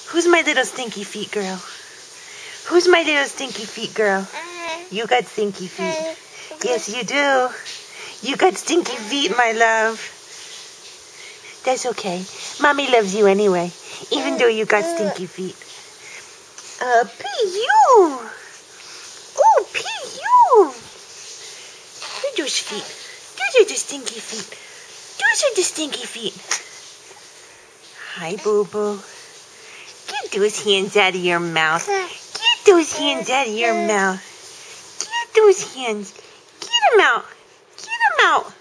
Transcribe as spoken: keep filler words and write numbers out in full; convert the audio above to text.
Who's my little stinky feet girl? Who's my little stinky feet girl? You got stinky feet. Yes, you do. You got stinky feet, my love. That's okay. Mommy loves you anyway, even though you got stinky feet. Uh, pee you. Oh, pee you. Look at those feet. Those are the stinky feet. Those are the stinky feet. Hi, boo-boo. Get those hands out of your mouth. Get those hands out of your mouth. Get those hands. Get them out. Get them out.